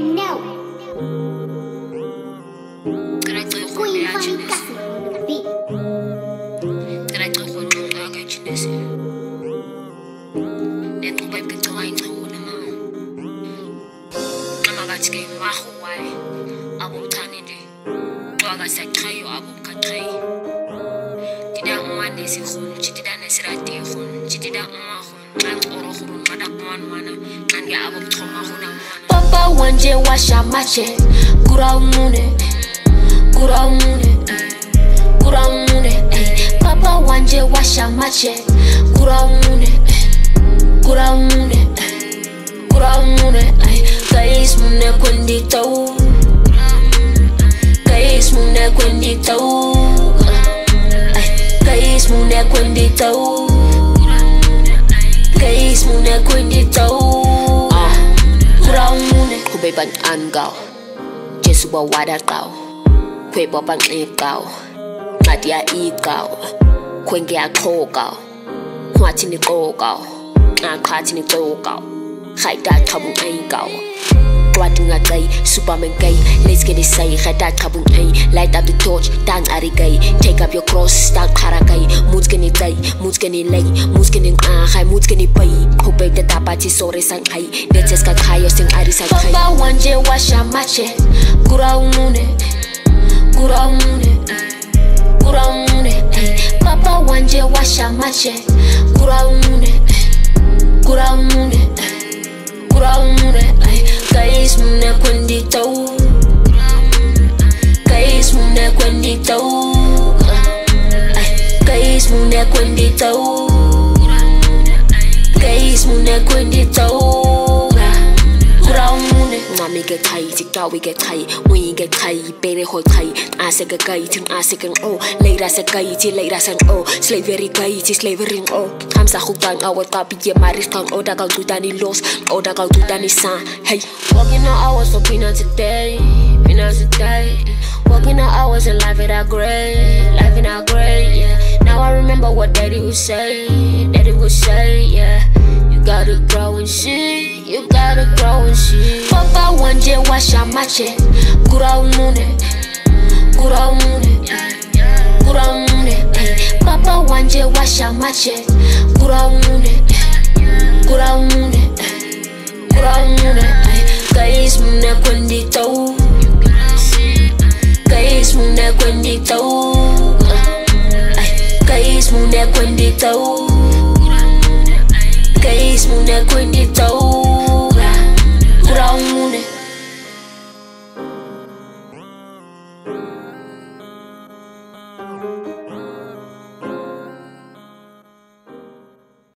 know. Queen Honey Gossip on the beat. Papa wanje washa mache Gura mune Papa wanje washa mache Gura mune Kais mune kwendi tau Kais mune kwendi tau Kais mune kwendi tau Kais mune kwendi tau Kube ban angau Jesu ba wada kau Kwe ba bang kau Ngadia I kau Kwenge a ko kau Kwati ni ko kau Ngakati ni ko kau Khai da kabung ai kau Kwati nga gay Superman gay Let's get it say Khai da kabung ai Light up the torch Dang ari gay Take up your cross Dang kara gay Moods gani day Moods gani lay Moods gani khai Moods gani bay Kube da tapati sore sang hai Netes ka khayo sing ari sang hai Papa wanje washa mache Gura mune Papa wanje washa mache Gura mune Kais mune kwendi tau Kais mune kwendi tau Kais mune kwendi tau Kais mune kwendi tau Mami get high, tikau we get high, we get high, bere hoi high. Ase ga gai, ting ase gang oh, leira se gai, ti leira sang oh, slavery gai, ti slavery oh. Ham sa hutang awat kapi ye maris kang oh, da kau tu dani los, oh da kau tu dani san. Hey, walking the hours for peanuts a day. Walking the hours and life it out great, yeah. Now I remember what daddy would say, yeah. You gotta grow and shit. Papa wanje washa mache Gura mune Papa wanje washa mache Gura mune Kais mune kwendi tau Kais mune kwendi tau Kais mune kwendi tau Kais mune kwendi tau Gura mune